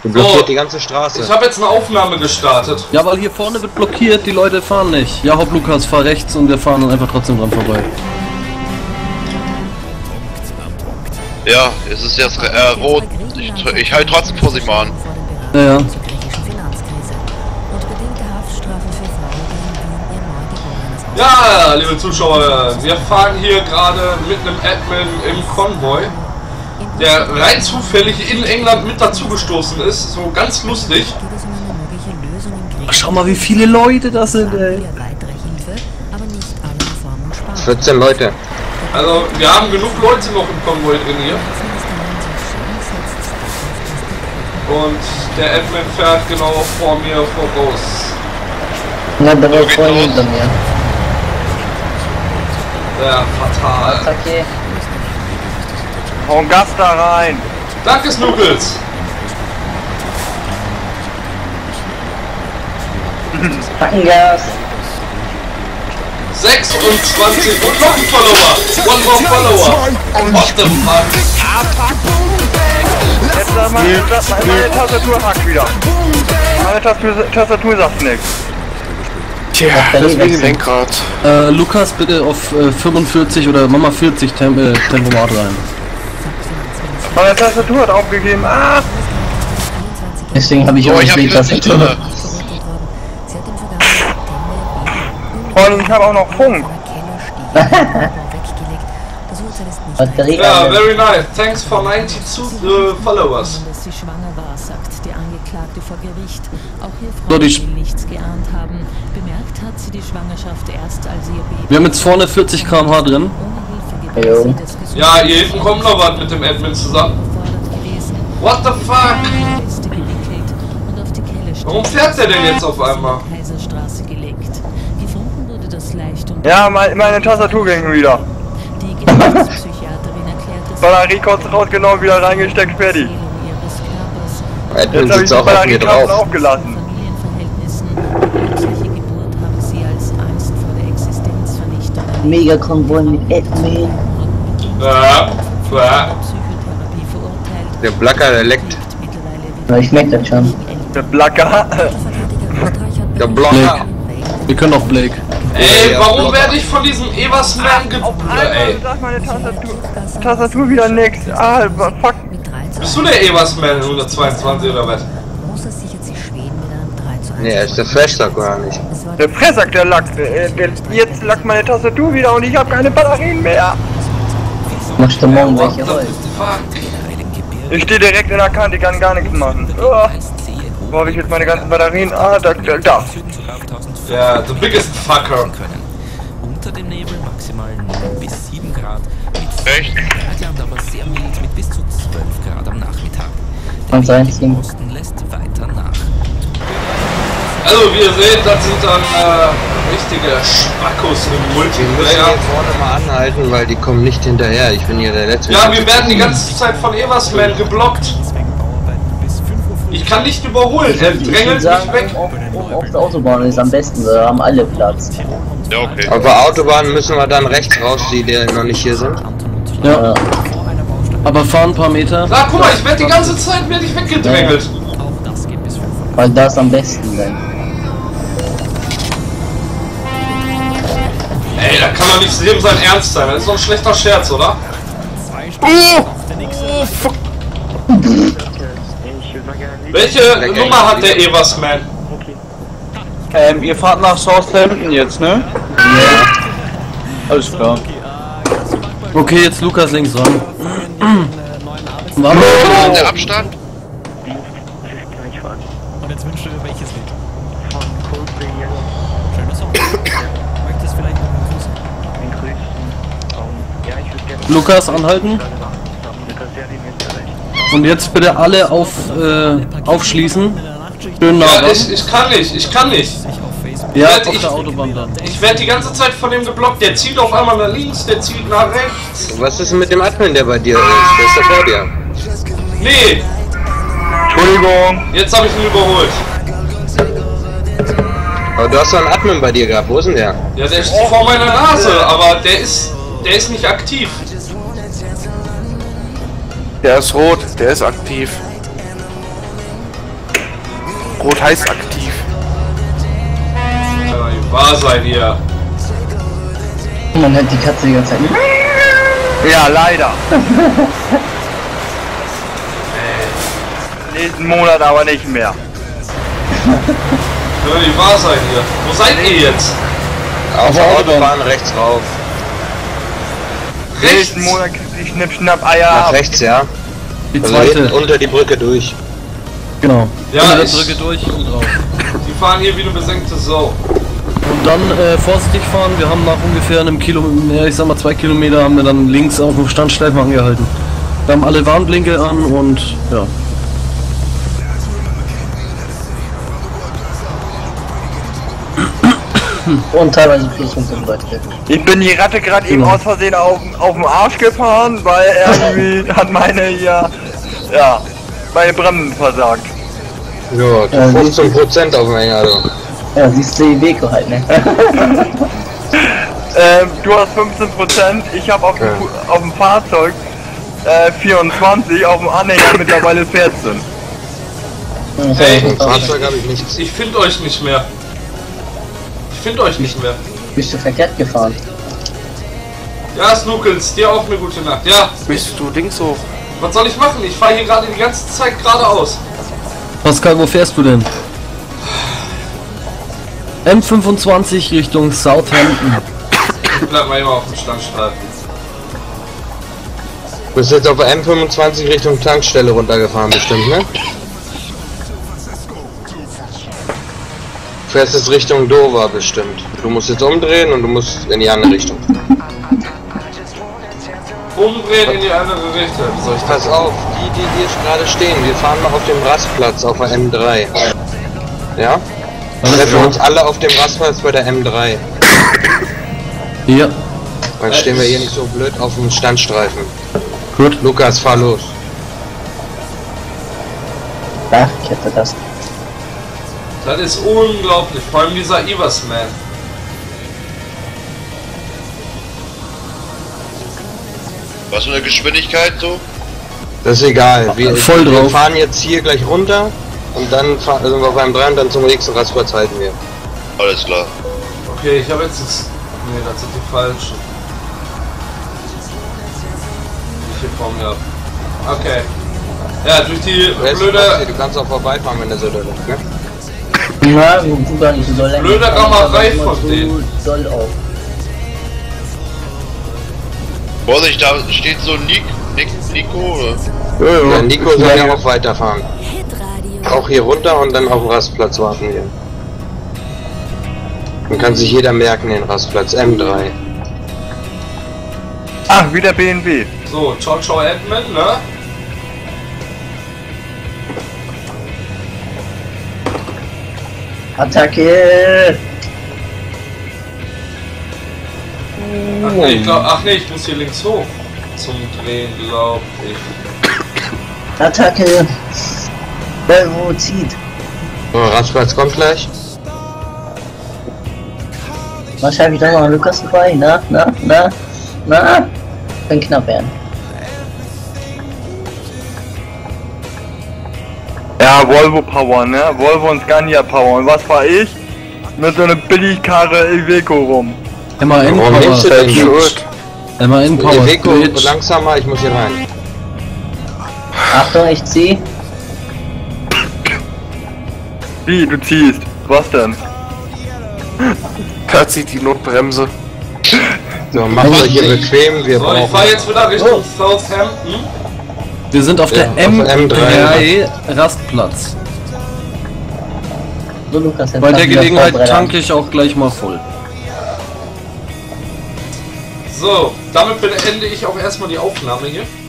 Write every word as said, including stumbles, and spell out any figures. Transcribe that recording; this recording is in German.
Blockiert so, die ganze Straße. Ich habe jetzt eine Aufnahme gestartet. Ja, weil hier vorne wird blockiert, die Leute fahren nicht. Ja, Hopp Lukas, fahr rechts und wir fahren dann einfach trotzdem dran vorbei. Ja, es ist jetzt äh, rot. Ich, ich halte trotzdem vor sich mal an. Ja, ja. Ja, liebe Zuschauer, wir fahren hier gerade mit einem Admin im Konvoi, der rein zufällig in England mit dazugestoßen ist, so ganz lustig. Ach, schau mal, wie viele Leute das sind, ey. vierzehn Leute. Also, wir haben genug Leute noch im Konvoi drin hier. Und der Admin fährt genau vor mir voraus. Ja, der war vorhin hinter mir. Ja, fatal. Okay. Hau Gas da rein. Danke, Snookels. Packengas. sechsundzwanzig und noch ein Follower. One more Follower. What the fuck? Jetzt sag mal, meine, meine Tastatur hackt wieder. Meine Tastatur, Tastatur sagt nichts. Tja, deswegen Lenkrad. Äh, Lukas, bitte auf äh, fünfundvierzig oder Mama vierzig Tem äh, Tempomat rein. Meine Tastatur hat aufgegeben. Ah! Deswegen habe ich So, auch ich hab die nicht letzte drinne. Und ich habe auch noch Funk. Batterie. Ja, very nice. Thanks for ninety-two uh, followers. Dass sie schwanger war, sagt die Angeklagte vor Gericht. Auch ihr So, die Freund will nichts geahnt haben. Bemerkt hat sie die Schwangerschaft erst, als ihr Baby Wir haben jetzt vorne vierzig Kilometer pro Stunde drin. ohne Hilfe Jo. gebracht sie das Ja, hier hinten kommt noch was mit dem Admin zusammen. gefordert gewesen. What the fuck? Weste gewickelt und auf die Kelle Warum fährt der denn jetzt auf einmal? Kaiserstraße gelegt. Gefunden wurde das leicht und Ja, mein, meine Tastatur ging wieder. die Gerichtspsychiaterin erklärte Batterie kurz rausgenommen, wieder reingesteckt, fertig. ihres Körpers. Admin Jetzt habe ich sitzt die auch auf mir Batteriekasten drauf. Von aufgelassen. Familienverhältnissen. Plötzliche Geburt habe sie als Angst vor der Existenz vernichtet. Mega Konvoi mit Admin. Ja, ja. Psychotherapie verurteilt. Der Blacker, der leckt. Mittlerweile Ja, ich merke das schon. Der Blacker. Der Blocker. Wir können auch Blake. Ey, warum werde ich von diesem Eversman ge... Auf Äh, einmal ey, sagt meine Tastatur, Tastatur wieder nix. Ah, fuck. bist du der Eversman hundertzweiundzwanzig oder was? Nee, er ist der Flashsack oder nicht? Der Fressack, der lackt. Äh, der, jetzt lackt meine Tastatur wieder und ich habe keine Batterien mehr. Machst du morgen What the welche Holz? fuck? Ich stehe direkt in der Kante, ich kann gar nichts machen. Oh. Wo habe ich jetzt meine ganzen Batterien? Ah, da, da, da. Ja, the biggest fucker. Unter dem Nebel maximal neun bis sieben Grad. Echt? Bergland aber sehr mild mit bis zu zwölf Grad am Nachmittag. Und sein Team. Osten lässt weiter nach. Also, wie ihr seht, das sind dann äh, richtige Spackos im Wir müssen Multiplayer. hier vorne mal anhalten, weil die kommen nicht hinterher. Ich bin hier der Letzte. Ja, wir werden die ganze Zeit von Eversman geblockt. Ich kann nicht überholen, er Ich drängelt würde mich sagen, weg. auf, auf, auf der Autobahn ist am besten, da haben alle Platz. Ja, okay. Auf der Autobahn müssen wir dann rechts raus, die, die noch nicht hier sind. Ja, Ja. aber fahren ein paar Meter. Na, guck mal, ich werde die ganze Zeit werde ich weggedrängelt. Weil das am besten dann. Ey, da kann doch nicht jedem sein Ernst sein. Das ist doch ein schlechter Scherz, oder? Welche Nummer hat der Eversman? Ähm, ihr fahrt nach Southampton jetzt, ne? Ja. Alles klar. Okay, jetzt Lukas links ran. Warte Wo ist mal. der Abstand? Und jetzt wünsche welches Lied? Schöner Song. Möchtest vielleicht noch einen Gruß? Lukas anhalten. Und jetzt bitte alle auf, äh, aufschließen. Schön nah Ja, ran. ich, ich kann nicht, ich kann nicht. Ja, werd- auf ich- der Autobahn dann. Ich werde die ganze Zeit von dem geblockt. Der zielt auf einmal nach links, der zielt nach rechts. Was ist denn mit dem Admin, der bei dir ist? Der ist da vor dir. Nee, Entschuldigung. jetzt habe ich ihn überholt. Aber du hast doch einen Admin bei dir gehabt. Wo ist denn der? Ja, der ist vor meiner Nase, aber der ist, der ist nicht aktiv. Der ist rot, der ist aktiv. Rot heißt aktiv. Kann doch nicht wahr sein hier. Man hört die Katze die ganze Zeit. Ja, leider. Nächsten Monat aber nicht mehr. Kann doch nicht wahr sein hier. Wo seid ihr jetzt? Auf der Autobahn rechts rauf. Rechts? Nächsten Monat kriegt die Schnipp-Schnapp-Eier Nach ab. rechts, ja. Die Also zweite. hinten unter die Brücke durch. Genau. Ja, Unter der ich- Brücke durch und drauf. Die fahren hier wie eine besenkte Sau. Und dann äh, vorsichtig fahren. Wir haben nach ungefähr einem Kilometer, ja, ich sag mal zwei Kilometer, haben wir dann links auf dem Standstreifen angehalten. Wir haben alle Warnblinke an und ja. Und teilweise Füßung zum Beispiel. Ich bin die Ratte gerade eben aus Versehen auf, auf den Arsch gefahren, weil irgendwie hat meine hier, ja, meine Bremsen versagt. Ja, Ja, fünfzehn Prozent auf dem Hänger, also. Ja, siehst du die Wege halt, ne? Ähm, du hast fünfzehn Prozent, ich habe auf, dem Ja. Fu- auf dem Fahrzeug äh, vierundzwanzig, auf dem Anhänger mittlerweile vierzehn. Ey, Im Fahrzeug habe ich nichts. Ich finde euch nicht mehr. Ich finde euch nicht mehr. Bist du verkehrt gefahren? Ja, Snookels, dir auch eine gute Nacht. Ja, Bist du links hoch? was soll ich machen? Ich fahre hier gerade die ganze Zeit geradeaus. Pascal, wo fährst du denn? M fünfundzwanzig Richtung Southampton. Ich bleib mal immer auf dem Standstreifen. Du bist jetzt auf der M fünfundzwanzig Richtung Tankstelle runtergefahren bestimmt, ne? Du fährst jetzt Richtung Dover bestimmt. Du musst jetzt umdrehen und du musst in die andere Richtung. Umdrehen in die andere Richtung. Soll ich das? Pass auf, die, die hier gerade stehen, wir fahren noch auf dem Rastplatz auf der M drei. Ja? Alles Treffen klar. uns alle auf dem Rastplatz bei der M drei. Ja, Dann stehen wir hier nicht so blöd auf dem Standstreifen. gut. Lukas, fahr los. Ach, ich hätte das. Das ist unglaublich. Vor allem dieser Eversman. Was für eine Geschwindigkeit so? Das ist egal. Wir, Voll wir drauf. fahren jetzt hier gleich runter und dann fahren sind wir auf einem drei und dann zum nächsten Rastplatz halten wir. Alles klar. Okay, ich habe jetzt das. Nee, das sind die falschen. Die hier vor mir ab. Okay. Ja, durch die Du, hast- blöde. du kannst auch vorbeifahren, wenn der so doll ist, ne? Na, du, du gar nicht so länger. Blöde Rammerei von so denen. doll auf. Vorsicht, da steht so Nick, Nick, Nico, oder? Ja, Nico soll ja auch weiterfahren. Auch hier runter und dann auf dem Rastplatz warten wir. Dann kann sich jeder merken, den Rastplatz M drei. Ach, wieder B N B. So, ciao, ciao, Edmund, ne? Attacke! Ach nee, ich glaub, ach nee, ich muss hier links hoch. Zum Drehen, glaub ich. Attacke! Belvo zieht. So, Rastplatz kommt gleich. Wahrscheinlich doch mal Lukas dabei. Na, na, na, na. Kann knapp werden. Ja, Volvo Power, ne? Volvo und Scania Power. Und was fahr ich? Mit so einer Billigkarre Iveco rum. M A N Warum nimmst du Power. denn nicht? M A N Power. Iveco, Glitch. langsamer, ich muss hier rein. Achtung, ich zieh. Wie, du ziehst? Was denn? Da zieht die Notbremse. So, macht euch hier bequem, wir So, ich fahr brauchen... jetzt wieder Richtung Southampton. Wir sind auf der Ja, auf M der M drei. drei Rastplatz. So, Lukas, jetzt Bei mach der wieder Gelegenheit Vorbrenner. tanke ich auch gleich mal voll. So, damit beende ich auch erstmal die Aufnahme hier.